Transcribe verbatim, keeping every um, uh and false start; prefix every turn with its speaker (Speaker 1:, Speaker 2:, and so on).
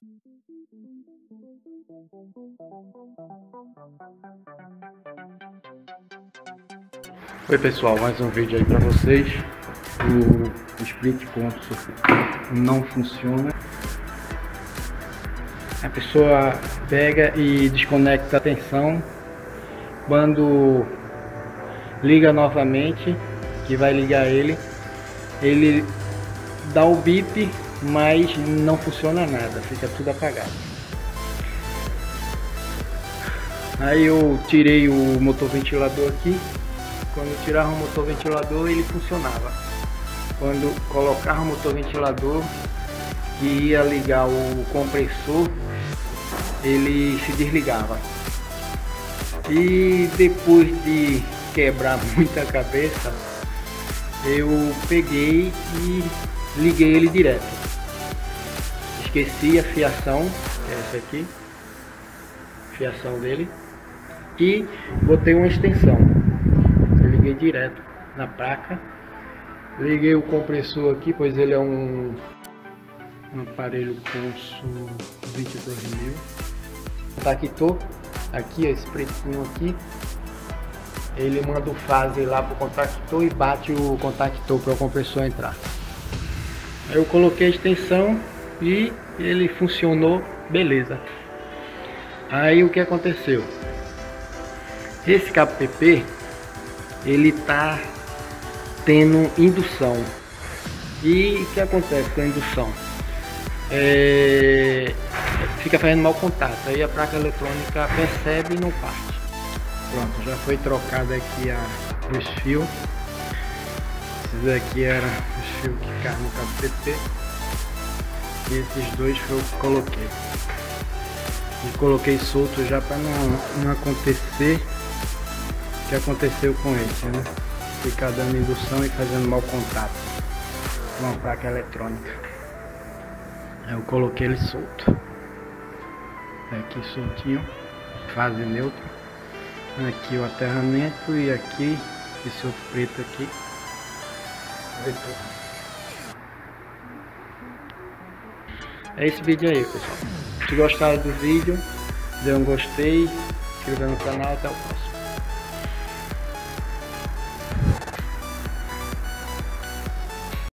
Speaker 1: Oi pessoal, mais um vídeo aí para vocês. O split combo não funciona. A pessoa pega e desconecta a tensão. Quando liga novamente, que vai ligar ele, ele dá o bip, mas não funciona nada, fica tudo apagado. Aí eu tirei o motor ventilador aqui. Quando eu tirava o motor ventilador, ele funcionava. Quando colocava o motor ventilador e ia ligar o compressor, ele se desligava. E depois de quebrar muita cabeça, eu peguei e liguei ele direto. Esqueci a fiação, que é essa aqui, fiação dele, e botei uma extensão. Eu liguei direto na placa. Liguei o compressor aqui, pois ele é um, um aparelho Consul vinte e dois mil. Contactou aqui, esse pretinho aqui. Ele manda o phase lá pro contactor e bate o contactor para o compressor entrar. Eu coloquei a extensão e ele funcionou, beleza. Aí o que aconteceu? Esse cabo P P, ele tá tendo indução. E o que acontece com a indução? É... fica fazendo mau contato, aí a placa eletrônica percebe e não parte. Pronto, já foi trocado aqui a, os fios. Esses aqui eram os fios que ficavam no cabo P P. E esses dois que eu coloquei. E coloquei solto já para não, não acontecer o que aconteceu com esse, né? Ficar dando indução e fazendo mau contato com a placa eletrônica. Eu coloquei ele solto. Aqui soltinho, fase neutra. Aqui o aterramento e aqui esse outro preto aqui. Vetor. É esse vídeo aí, pessoal. Se gostaram do vídeo, dê um gostei, se inscreva no canal, até o próximo.